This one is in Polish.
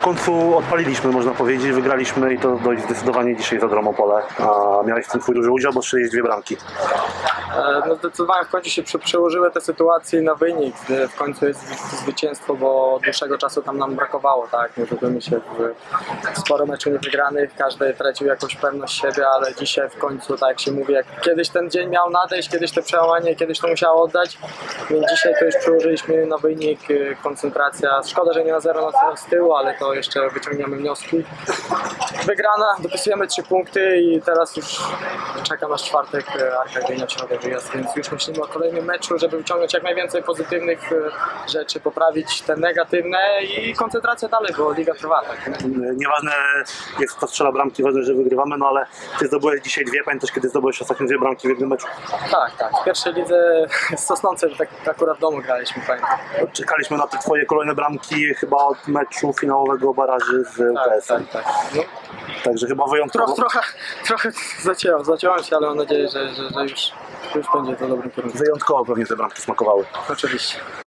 końcu odpaliliśmy, można powiedzieć, wygraliśmy i to dość zdecydowanie dzisiaj za Dromopole. A miałeś w tym twój duży udział, bo strzeliłeś 2 bramki. No zdecydowanie w końcu się przełożyły te sytuacje na wynik. W końcu jest zwycięstwo, bo dłuższego czasu tam nam brakowało, tak? Nie wiemy się w sporo meczów niewygranych, każdy tracił jakąś pewność siebie, ale dzisiaj w końcu, tak jak się mówi, jak kiedyś ten dzień miał nadejść, kiedyś to przełamanie, kiedyś to musiało oddać, więc dzisiaj to już przełożyliśmy na wynik, koncentracja. Szkoda, że nie na 0 z tyłu, ale to jeszcze wyciągniemy wnioski. Wygrana, dopisujemy 3 punkty i teraz już czeka nas czwartek, Arka Gdynia w środę wyjazd, więc już myślimy o kolejnym meczu, żeby wyciągnąć jak najwięcej pozytywnych rzeczy, poprawić te negatywne i koncentracja dalej, bo liga trwa. Tak? Nieważne jest kto strzela bramki, ważne, że wygrywamy, no ale ty zdobyłeś dzisiaj 2, pamiętasz kiedy zdobyłeś ostatnio 2 bramki w jednym meczu? Tak. W pierwszej lidze z Sosnowcem, tak akurat w domu graliśmy, pamiętam. Czekaliśmy na te twoje kolejne bramki chyba od meczu finałowego baraży z UKS-em. Tak. No, Także chyba wyjątkowo. trochę zaciąłem się, ale mam nadzieję, że już będzie to dobrym kierunku. Wyjątkowo pewnie te bramki smakowały. Oczywiście.